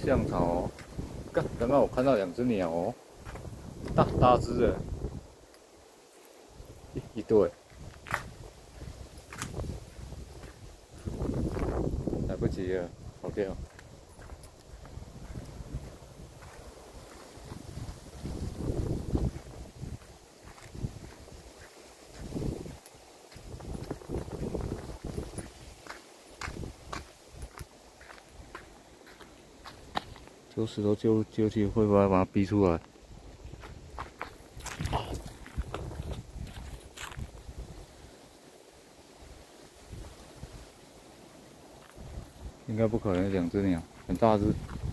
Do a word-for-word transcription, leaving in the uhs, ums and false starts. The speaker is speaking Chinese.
降草哦。刚刚刚我看到两只鸟哦，大大只的，一一对，来不及了，跑掉。丢石头丢丢去，会不会把它逼出来？应该不可能，两只鸟很大只。